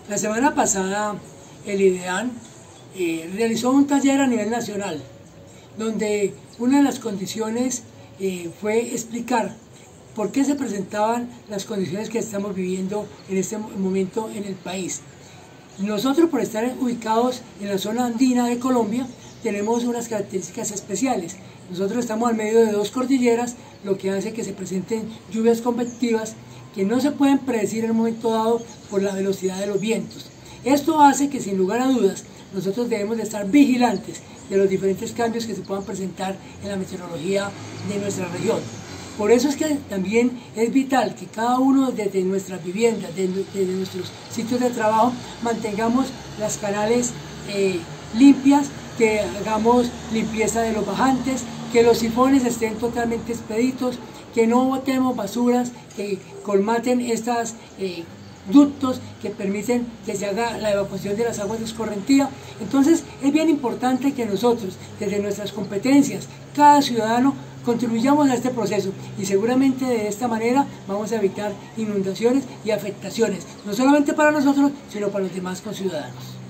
La semana pasada el IDEAN realizó un taller a nivel nacional, donde una de las condiciones fue explicar por qué se presentaban las condiciones que estamos viviendo en este momento en el país. Nosotros, por estar ubicados en la zona andina de Colombia, tenemos unas características especiales. Nosotros estamos al medio de dos cordilleras, lo que hace que se presenten lluvias convectivas que no se pueden predecir en un momento dado por la velocidad de los vientos. Esto hace que, sin lugar a dudas, nosotros debemos de estar vigilantes de los diferentes cambios que se puedan presentar en la meteorología de nuestra región. Por eso es que también es vital que cada uno desde nuestras viviendas, desde nuestros sitios de trabajo, mantengamos las canales limpias, que hagamos limpieza de los bajantes, que los sifones estén totalmente expeditos, que no botemos basuras, que colmaten estos ductos que permiten que se haga la evacuación de las aguas de escorrentía. Entonces es bien importante que nosotros, desde nuestras competencias, cada ciudadano, contribuyamos a este proceso, y seguramente de esta manera vamos a evitar inundaciones y afectaciones, no solamente para nosotros, sino para los demás conciudadanos.